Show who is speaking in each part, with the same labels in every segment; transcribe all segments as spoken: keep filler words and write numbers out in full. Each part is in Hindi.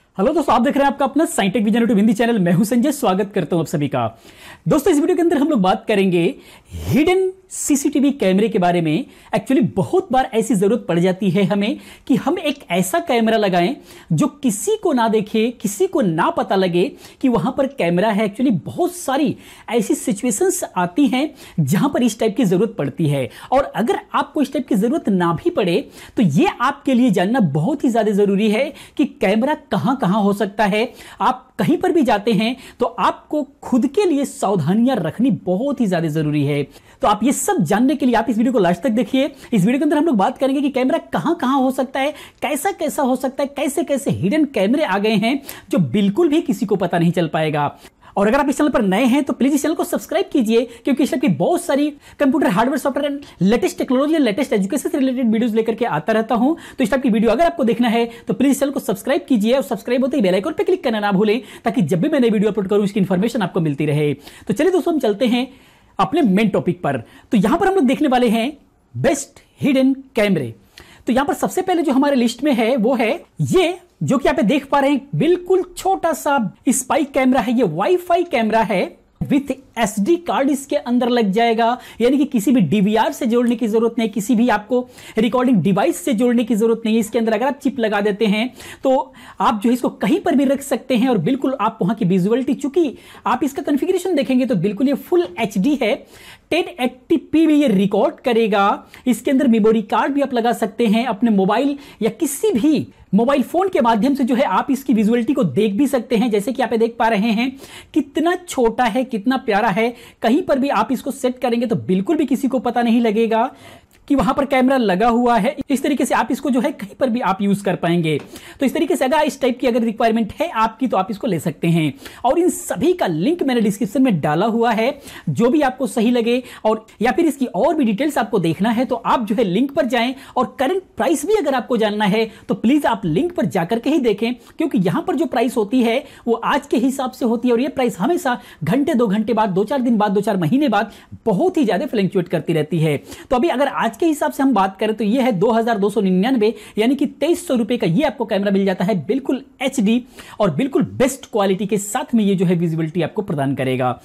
Speaker 1: हेलो दोस्तों, आप देख रहे हैं आपका अपना scientific vision YouTube Hindi channel. मैं हूं संजय, स्वागत करता हूं आप सभी का। दोस्तों, इस वीडियो के अंदर हम लोग बात करेंगे हिडन सीसीटीवी कैमरे के बारे में। एक्चुअली बहुत बार ऐसी जरूरत पड़ जाती है हमें कि हम एक ऐसा कैमरा लगाएं जो किसी को ना देखे, किसी को ना पता लगे कि वहां पर कैमरा है। एक्चुअली बहुत सारी ऐसी सिचुएशंस आती हैं जहां पर इस टाइप की जरूरत पड़ती है, और अगर आपको इस टाइप की जरूरत ना भी पड़े तो यह आपके लिए जानना बहुत ही ज्यादा जरूरी है कि कैमरा कहां कहां हो सकता है। आप कहीं पर भी जाते हैं तो आपको खुद के लिए सावधानियां रखनी बहुत ही ज्यादा जरूरी है। तो आप ये सब जानने के लिए आप इस वीडियो को लास्ट तक देखिए। इस वीडियो के अंदर हम लोग बात करेंगे कि कैमरा कहां कहां हो सकता है, कैसा कैसा हो सकता है, कैसे कैसे हिडन कैमरे आ गए हैं जो बिल्कुल भी किसी को पता नहीं चल पाएगा। और अगर आप इस चैनल पर नए हैं तो प्लीज इस चैनल को सब्सक्राइब कीजिए, क्योंकि इस टाइप की बहुत सारी computer hardware software and latest technology and latest education से रिलेटेड वीडियोस लेकर के आता रहता हूं। तो इस टाइप की वीडियो अगर आपको देखना है तो प्लीज इस चैनल को सब्सक्राइब कीजिए, और सब्सक्राइब होते ही बेल आइकन पर क्लिक करना ना भूलें, ताकि जब भी मैं नई वीडियो अपलोड करूं इसकी इंफॉर्मेशन आपको मिलती रहे। तो चलिए दोस्तों, हम चलते हैं अपने मेन टॉपिक पर। तो यहां पर हम लोग देखने वाले हैं बेस्ट हिडन कैमरे। तो यहां पर सबसे पहले जो हमारे लिस्ट में है वो है ये, जो कि आप देख पा रहे हैं, बिल्कुल छोटा सा स्पाइक कैमरा है। ये वाईफाई कैमरा है विथ एसडी कार्ड इसके अंदर लग जाएगा, यानी कि किसी भी डीवीआर से जोड़ने की जरूरत नहीं, किसी भी आपको रिकॉर्डिंग डिवाइस से जोड़ने की जरूरत नहीं है। इसके अंदर अगर आप चिप लगा देते हैं तो आप जो है इसको कहीं पर भी रख सकते हैं, और बिल्कुल आप वहां की विजुअलिटी, चूंकि आप इसका कॉन्फ़िगरेशन देखेंगे तो बिल्कुल ये फुल एचडी है, टेन एटी पी में ये रिकॉर्ड करेगा। इसके अंदर मेमोरी कार्ड भी आप लगा सकते हैं, अपने मोबाइल या किसी भी मोबाइल फोन के माध्यम से जो है आप इसकी विजुअलिटी को देख भी सकते हैं। जैसे कि आप देख पा रहे हैं कितना छोटा है, कितना प्यारा है। कहीं पर भी आप इसको सेट करेंगे तो बिल्कुल भी किसी को पता नहीं लगेगा कि वहां पर कैमरा लगा हुआ है। इस तरीके से आप इसको जो है कहीं पर भी आप यूज कर पाएंगे। तो इस तरीके से अगर इस टाइप की अगर रिक्वायरमेंट है आपकी तो आप इसको ले सकते हैं, और इन सभी का लिंक मैंने डिस्क्रिप्शन में डाला हुआ है। जो भी आपको सही लगे, और या फिर इसकी और भी डिटेल्स आपको देखना है तो आप जो है लिंक पर जाएं, और करंट प्राइस भी अगर आपको जानना है तो प्लीज आप लिंक पर जाकर के ही देखें, क्योंकि यहां पर जो प्राइस होती है वो आज के हिसाब से होती है, और ये प्राइस हमेशा घंटे दो घंटे बाद, दो चार दिन बाद, दो चार महीने बाद बहुत ही ज्यादा फ्लक्चुएट करती रहती है। तो अभी अगर आज के हिसाब से हम बात करें तो यह है दो हजार दो सौ निन्यानवे, यानी कि तेईस सौ रुपए का ये आपको कैमरा मिल जाता है, बिल्कुल एचडी और बिल्कुल बेस्ट क्वालिटी के साथ में ये जो है विजिबिलिटी आपको प्रदान करेगा।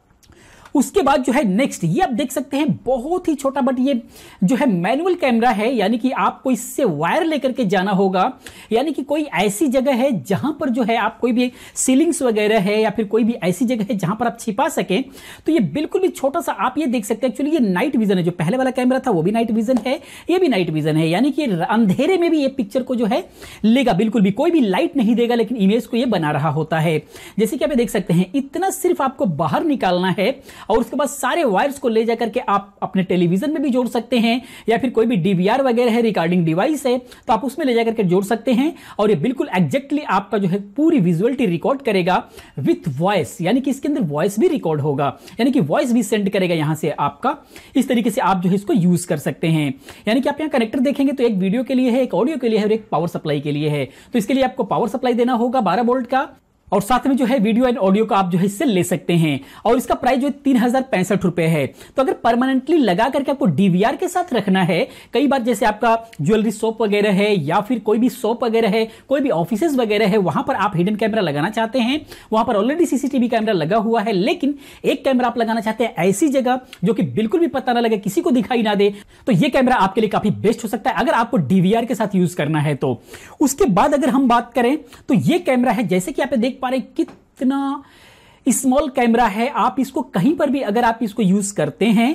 Speaker 1: उसके बाद जो है नेक्स्ट, ये आप देख सकते हैं बहुत ही छोटा, बट ये जो है मैनुअल कैमरा है, यानी कि आपको इससे वायर लेकर के जाना होगा। यानी कि कोई ऐसी जगह है जहां पर जो है आप कोई भी सीलिंग्स वगैरह है या फिर कोई भी ऐसी जगह है जहां पर आप छिपा सकें, तो ये बिल्कुल भी छोटा सा आप ये देख सकते हैं। एक्चुअली ये नाइट विजन है, जो पहले वाला कैमरा था वो भी नाइट विजन है, ये भी नाइट विजन है, यानी कि अंधेरे में भी ये पिक्चर को जो है लेगा, बिल्कुल भी कोई भी लाइट नहीं देगा, लेकिन इमेज को ये बना रहा होता है। जैसे कि आप देख सकते हैं, इतना सिर्फ आपको बाहर निकालना है, और उसके बाद सारे वायर्स को ले जाकर के आप अपने टेलीविजन में भी जोड़ सकते हैं, या फिर कोई भी डीवीआर वगैरह है, रिकॉर्डिंग डिवाइस है, तो आप उसमें ले जाकर के जोड़ सकते हैं, और ये बिल्कुल एग्जैक्टली आपका जो है पूरी विजुअलिटी रिकॉर्ड करेगा विथ वॉइस, यानी कि इसके अंदर वॉइस भी रिकॉर्ड होगा, यानी कि वॉइस भी सेंड करेगा यहां से आपका। इस तरीके से आप जो है इसको यूज कर सकते हैं। यानी कि आप यहां कनेक्टर देखेंगे तो एक वीडियो के लिए है, एक ऑडियो के लिए है, और एक पावर सप्लाई के लिए है। तो इसके लिए आपको पावर सप्लाई देना होगा बारह वोल्ट का, और साथ में जो है वीडियो एंड ऑडियो का आप जो है इससे ले सकते हैं। और इसका प्राइस जो है तीन हजार पैंसठ रुपए है। तो अगर परमानेंटली लगा करके आपको डीवीआर के साथ रखना है, कई बार जैसे आपका ज्वेलरी शॉप वगैरह है, या फिर कोई भी शॉप वगैरह है, कोई भी ऑफिसेज वगैरह है, वहां पर आप हिडन कैमरा लगाना चाहते हैं, वहां पर ऑलरेडी सीसीटीवी कैमरा लगा हुआ है, लेकिन एक कैमरा आप लगाना चाहते हैं ऐसी जगह जो कि बिल्कुल भी पता ना लगे, किसी को दिखाई ना दे, तो यह कैमरा आपके लिए काफी बेस्ट हो सकता है अगर आपको डीवीआर के साथ यूज करना है तो। उसके बाद अगर हम बात करें तो यह कैमरा है, जैसे कि आप देख पा रहे हैं कितना स्मॉल कैमरा है। आप इसको कहीं पर भी अगर आप इसको यूज करते हैं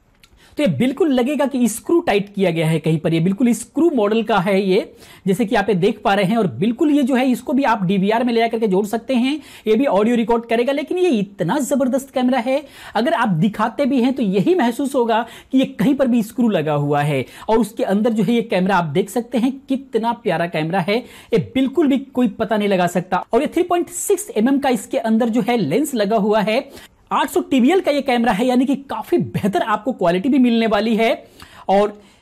Speaker 1: तो ये बिल्कुल लगेगा कि स्क्रू टाइट किया गया है कहीं पर, ये बिल्कुल स्क्रू मॉडल का है ये, जैसे कि आप देख पा रहे हैं। और बिल्कुल ये जो है इसको भी आप डीवीआर में ले जाकर के जोड़ सकते हैं, ये भी ऑडियो रिकॉर्ड करेगा। लेकिन ये इतना जबरदस्त कैमरा है, अगर आप दिखाते भी हैं तो यही महसूस होगा कि ये कहीं पर भी स्क्रू लगा हुआ है। और उसके अंदर जो है ये कैमरा आप देख सकते हैं कितना प्यारा कैमरा है, ये बिल्कुल भी कोई पता नहीं लगा सकता। और ये three point six M M का इसके अंदर जो है लेंस लगा हुआ है। आठ सौ टीबीएल का ये कैमरा है, यानी कि काफी बेहतर आपको क्वालिटी भी मिलने वाली है। और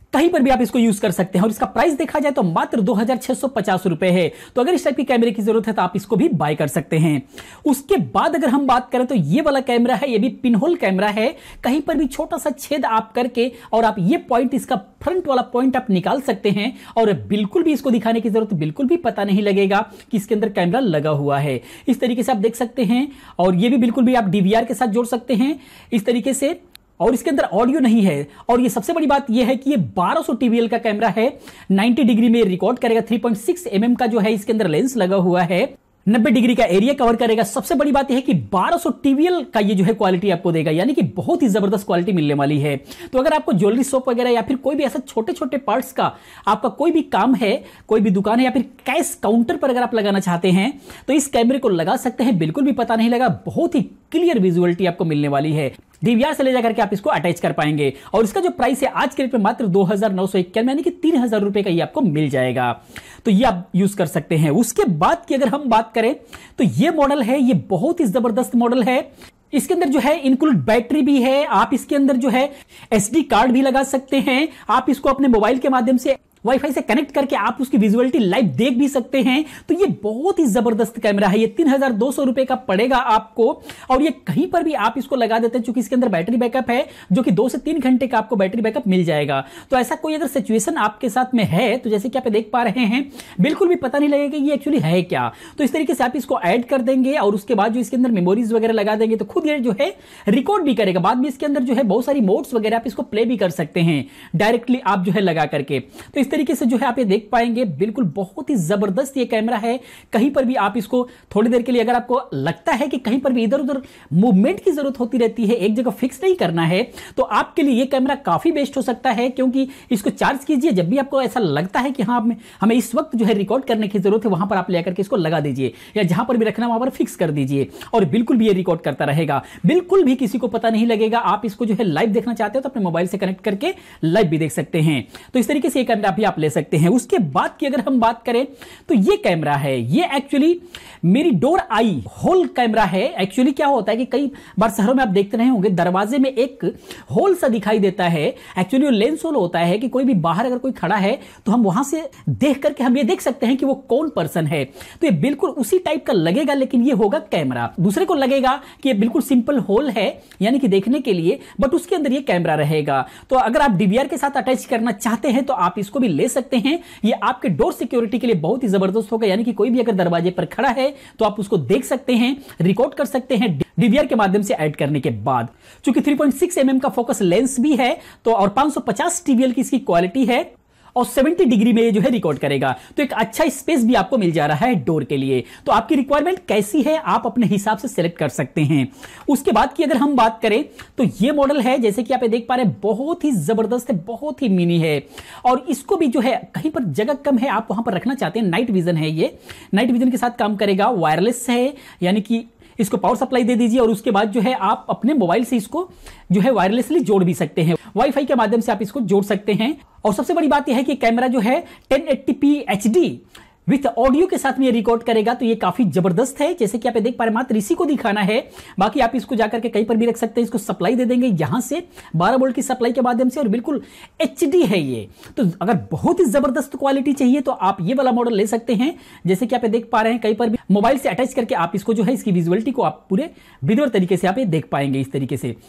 Speaker 1: कहीं पर भी आप इसको यूज कर सकते हैं और इसका प्राइस देखा जाए तो मात्र दो हजार छह सौ पचास रुपए है। तो अगर इस टाइप की कैमरे की जरूरत है तो आप इसको भी बाय कर सकते हैं। उसके बाद अगर हम बात करें तो ये वाला कैमरा है, ये भी पिनहोल कैमरा है। कहीं पर भी छोटा सा छेद आप करके और आप ये पॉइंट, इसका फ्रंट वाला पॉइंट आप निकाल सकते हैं और बिल्कुल भी इसको दिखाने की जरूरत बिल्कुल भी पता नहीं लगेगा कि इसके अंदर कैमरा लगा हुआ है। इस तरीके से आप देख सकते हैं और ये भी बिल्कुल भी आप डीवीआर के साथ जोड़ सकते हैं इस तरीके से। और इसके अंदर ऑडियो नहीं है और ये सबसे बड़ी बात ये है कि ये बारह सौ टीवीएल का कैमरा है, नब्बे डिग्री में रिकॉर्ड करेगा, तीन पॉइंट छह एमएम का जो है इसके अंदर लेंस लगा हुआ है, नब्बे डिग्री का एरिया कवर करेगा। सबसे बड़ी बात यह है कि बारह सौ टीवीएल का ये जो है क्वालिटी आपको देगा, यानी कि बहुत ही जबरदस्त क्वालिटी मिलने वाली है। तो अगर आपको ज्वेलरी शॉप वगैरह या फिर कोई भी ऐसा छोटे छोटे पार्ट्स का आपका कोई भी काम है, कोई भी दुकान है या फिर कैश काउंटर पर अगर आप लगाना चाहते हैं तो इस कैमरे को लगा सकते हैं, बिल्कुल भी पता नहीं लगा। बहुत ही क्लियर विजुअलिटी आपको मिलने वाली है। डीवीआर से ले जाकर के आप इसको अटैच कर पाएंगे और इसका जो प्राइस है आज के रेट में मात्र दो हजार नौ सौ इक्यानवे यानी कि तीन हजार रुपए का ये आपको मिल जाएगा। तो ये आप यूज कर सकते हैं। उसके बाद की अगर हम बात करें तो ये मॉडल है, ये बहुत ही जबरदस्त मॉडल है। इसके अंदर जो है इंक्लूड बैटरी भी है, आप इसके अंदर जो है एसडी कार्ड भी लगा सकते हैं। आप इसको अपने मोबाइल के माध्यम से वाईफाई से कनेक्ट करके आप उसकी विजुअलिटी लाइव देख भी सकते हैं। तो ये बहुत ही जबरदस्त कैमरा है। ये तीन हजार दो सौ रुपए का पड़ेगा आपको और ये कहीं पर भी आप इसको लगा देते हैं, क्योंकि इसके अंदर बैटरी बैकअप है जो कि दो से तीन घंटे का आपको बैटरी बैकअप मिल जाएगा। तो ऐसा कोई अगर सिचुएशन आपके साथ में है तो जैसे कि आप देख पा रहे हैं बिल्कुल भी पता नहीं लगेगा कि ये एक्चुअली है क्या। तो इस तरीके से आप इसको ऐड कर देंगे और उसके बाद जो इसके अंदर मेमोरीज वगैरह लगा देंगे तो खुद ये जो है रिकॉर्ड भी करेगा। बाद में इसके अंदर जो है बहुत सारी मोड्स वगैरह आप इसको प्ले भी कर सकते हैं डायरेक्टली आप जो है लगा करके। तो इस तरीके से जो है आप देख पाएंगे बिल्कुल बहुत ही जबरदस्त ये कैमरा है। कहीं पर भी आप इसको थोड़ी देर के लिए अगर आपको लगता है कि कहीं पर भी इधर उधर मूवमेंट की जरूरत होती रहती है, एक जगह फिक्स नहीं करना है, तो आपके लिए ये कैमरा काफी बेस्ट हो सकता है। क्योंकि इसको चार्ज कीजिए, जब भी आपको ऐसा लगता है कि हाँ हमें इस वक्त जो है रिकॉर्ड करने की जरूरत है, वहां पर आप लेकर के इसको लगा दीजिए या जहां पर भी रखना वहां पर फिक्स कर दीजिए और बिल्कुल भी ये रिकॉर्ड करता रहेगा, बिल्कुल भी किसी को पता नहीं लगेगा। आप इसको जो है लाइव देखना चाहते हो तो अपने मोबाइल से कनेक्ट करके लाइव भी देख सकते हैं। तो इस तरीके से ये कैमरा भी आप ले सकते हैं। उसके बाद की अगर हम बात करें तो ये कैमरा है, ये एक्चुअली मेरी डोर आई होल कैमरा है। एक्चुअली क्या होता है कि कई बार शहरों में आप देखते रहे होंगे दरवाजे में एक होल सा दिखाई देता है, एक्चुअली वो लेंस होल होता है कि कोई भी बाहर अगर कोई खड़ा है तो हम वहां से देख करके हम ये देख सकते हैं कि वो कौन पर्सन है। तो ये बिल्कुल उसी टाइप का लगेगा, लेकिन ये होगा कैमरा। दूसरे को लगेगा कि ये बिल्कुल सिंपल होल है यानी कि देखने के लिए, बट उसके अंदर ये कैमरा रहेगा। तो अगर आप डीवीआर के साथ अटैच करना चाहते हैं तो आप इसको भी ले सकते हैं। ये आपके डोर सिक्योरिटी के लिए बहुत ही जबरदस्त होगा, यानी कि कोई भी अगर दरवाजे पर खड़ा है तो आप उसको देख सकते हैं, रिकॉर्ड कर सकते हैं डीवीआर के माध्यम से ऐड करने के बाद। चूंकि तीन पॉइंट छह एमएम का फोकस लेंस भी है तो और पाँच सौ पचास टीवीएल की इसकी क्वालिटी है और सत्तर डिग्री में ये जो है रिकॉर्ड करेगा, तो एक अच्छा स्पेस भी आपको मिल जा रहा है डोर के लिए। तो आपकी रिक्वायरमेंट कैसी है आप अपने हिसाब से सिलेक्ट कर सकते हैं। उसके बाद की अगर हम बात करें तो ये मॉडल है, जैसे कि आप देख पा रहे हैं, बहुत ही जबरदस्त है, बहुत ही मिनी है और इसको भी जो है कहीं पर जगह कम है, आप वहां पर रखना चाहते हैं। नाइट विजन है, ये नाइट विजन के साथ काम करेगा, वायरलेस है, यानी कि इसको पावर सप्लाई दे दीजिए और उसके बाद जो है आप अपने मोबाइल से इसको जो है वायरलेसली जोड़ भी सकते हैं, वाईफाई के माध्यम से आप इसको जोड़ सकते हैं। और सबसे बड़ी बात यह है कि कैमरा जो है ten eighty p HD with audio के साथ में ये रिकॉर्ड करेगा, तो ये काफी जबरदस्त है। जैसे कि आप देख पा रहे हैं, मात्र इसी को दिखाना है, बाकी आप इसको जाकर के कहीं पर भी रख सकते हैं। इसको सप्लाई दे देंगे यहां से बारह वोल्ट की सप्लाई के माध्यम से और बिल्कुल एचडी है ये। तो अगर बहुत ही जबरदस्त क्वालिटी चाहिए तो आप ये वाला मॉडल ले सकते हैं। जैसे कि आप देख पा रहे हैं, कहीं पर भी मोबाइल से अटैच करके आप इसको जो है इसकी विजुअलिटी को आप पूरे विजुअल तरीके से आप ये देख पाएंगे इस तरीके से।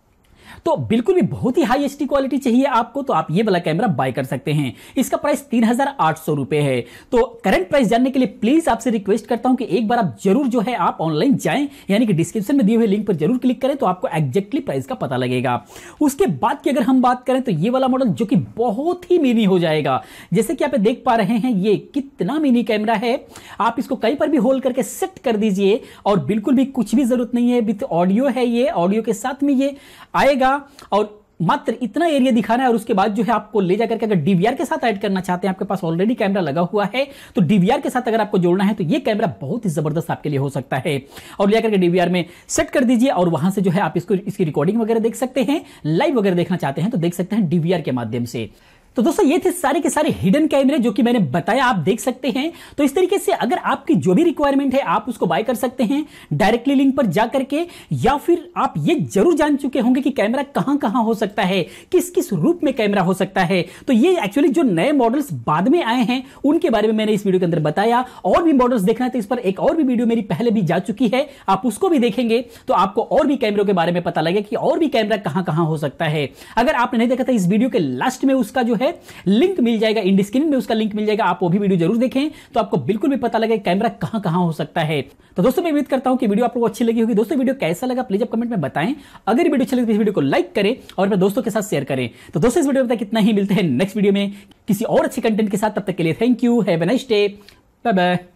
Speaker 1: तो बिल्कुल भी बहुत ही हाई एचडी क्वालिटी चाहिए आपको तो आप ये वाला कैमरा बाय कर सकते हैं। इसका प्राइस तीन हजार आठ सौ रुपए है। तो करंट प्राइस जानने के लिए प्लीज आपसे रिक्वेस्ट करता हूं कि एक बार आप जरूर जो है आप ऑनलाइन जाएं, यानी कि डिस्क्रिप्शन में दिए हुए लिंक पर जरूर क्लिक करें तो आपको एग्जैक्टली प्राइस का पता लगेगा। उसके बाद की अगर हम बात करें तो ये वाला मॉडल जो कि बहुत ही मिनी हो जाएगा, जैसे कि आप देख पा रहे हैं ये कितना मिनी कैमरा है। आप इसको कहीं पर भी होल्ड करके सेट कर दीजिए और बिल्कुल भी कुछ भी जरूरत नहीं है, विद ऑडियो है ये, ऑडियो के साथ में ये आएगा और मात्र इतना एरिया दिखाना है। और उसके बाद जो है आपको ले जाकर के अगर डीवीआर के साथ ऐड करना चाहते हैं, आपके पास ऑलरेडी कैमरा लगा हुआ है तो डीवीआर के साथ अगर आपको जोड़ना है तो ये कैमरा बहुत ही जबरदस्त आपके लिए हो सकता है। और ले जाकर के डीवीआर में सेट कर दीजिए और वहां से जो है आप इसको इसकी रिकॉर्डिंग वगैरह देख सकते हैं, लाइव वगैरह देखना चाहते हैं तो देख सकते हैं डीवीआर के माध्यम से। तो दोस्तों ये थे सारे के सारे हिडन कैमरे जो कि मैंने बताया, आप देख सकते हैं। तो इस तरीके से अगर आपकी जो भी रिक्वायरमेंट है आप उसको बाय कर सकते हैं डायरेक्टली लिंक पर जा करके, या फिर आप ये जरूर जान चुके होंगे कि कैमरा कहां कहां हो सकता है, किस किस रूप में कैमरा हो सकता है। तो ये एक्चुअली जो नए मॉडल्स बाद में आए हैं उनके बारे में मैंने इस वीडियो के अंदर बताया। और भी मॉडल्स देखना है तो इस पर एक और भी वीडियो मेरी पहले भी जा चुकी है, आप उसको भी देखेंगे तो आपको और भी कैमरों के बारे में पता लगेगा कि और भी कैमरा कहां कहां हो सकता है। अगर आपने नहीं देखा था इस वीडियो के लास्ट में उसका जो है लिंक मिल जाएगा, इंड स्क्रीन में उसका लिंक मिल जाएगा, आप वो भी वीडियो जरूर देखें तो आपको बिल्कुल भी पता लगे कैमरा कहां कहां हो सकता है। तो दोस्तों मैं उम्मीद करता हूं कि वीडियो आप लोगों को अच्छी लगी होगी। दोस्तों वीडियो कैसा लगा प्लीज आप कमेंट में बताएं। अगर वीडियो अच्छी लगे तो इस वीडियो को लाइक करें और अपने दोस्तों के साथ शेयर करें। तो दोस्तों इस वीडियो में कितना ही, मिलते हैं नेक्स्ट वीडियो में किसी और अच्छे कंटेंट के साथ। तब तक के लिए thank you, have a nice day, bye bye.